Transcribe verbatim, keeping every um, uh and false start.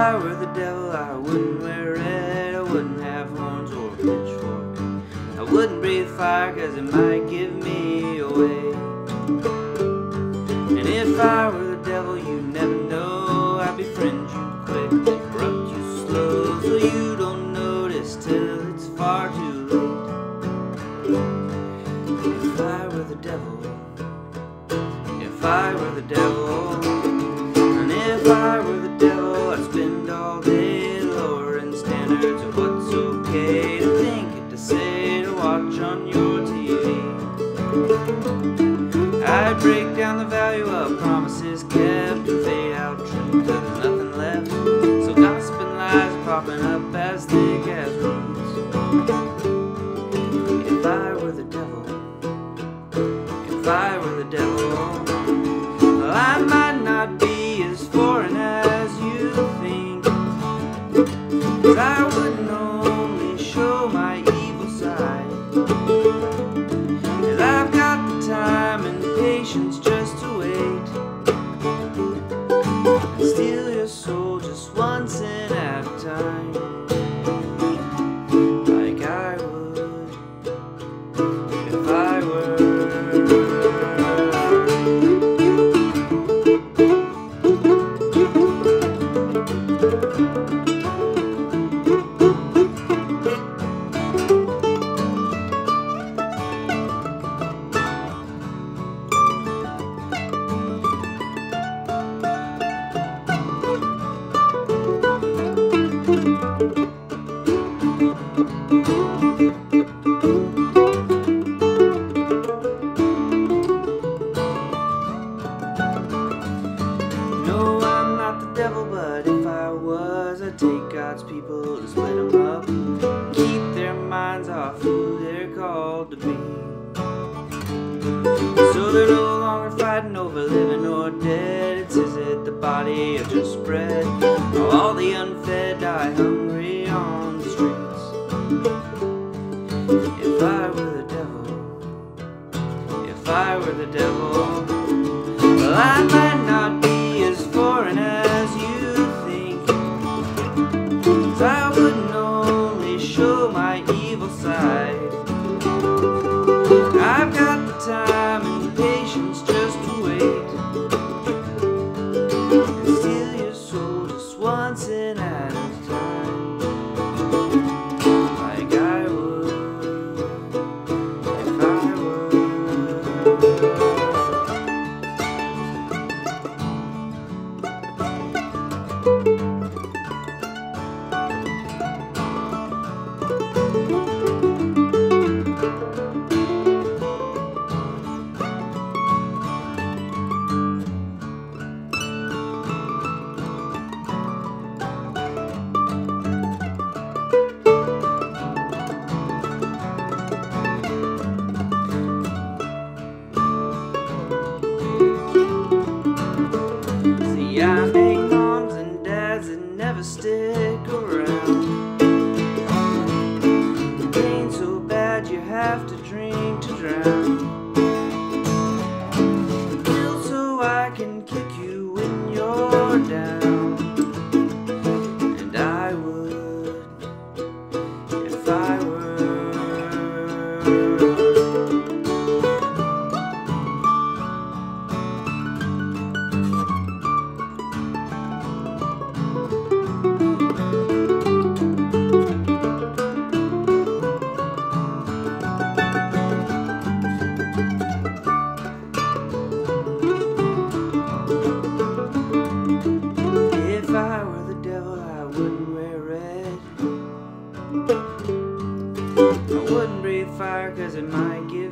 I were the devil, I wouldn't wear red, I wouldn't have horns or a pitchfork. I wouldn't breathe fire, cause it might give me away. And if I were the devil, you'd never know. I'd befriend you quick, corrupt you slow, so you don't notice till it's far too late. If I were the devil, if I were the devil, and if I were the devil, I'd spend all day lowering standards of what's okay to think and to say, to watch on your T V. I'd break down the value of promises kept and fade out truth till there's nothing left. So gossip and lies are popping up as thick as roots. If I were the devil, if I were the devil, well, I might not be as foreign as you think, 'cause I wouldn't only show my evil side, and I've got the time and patience just to wait and steal your soul just once and at a time, like I would if I were. But if I was, I'd take God's people to split them up, keep their minds off who they're called to be, so they're no longer fighting over living or dead. It's is it the body or just bread? While all the unfed die hungry on the streets. If I were the devil, if I were the devil, well, I might not be as foreign as you. I wouldn't only show my evil side. I've got the time and patience just to wait and steal your soul just once and at a time, like I would if I were. I make moms and dads that never stick around. The pain so bad you have to drink to drown. The pill so I can kick you when you're down. And I would if I were. If I were the devil, I wouldn't wear red. I wouldn't breathe fire, cause it might give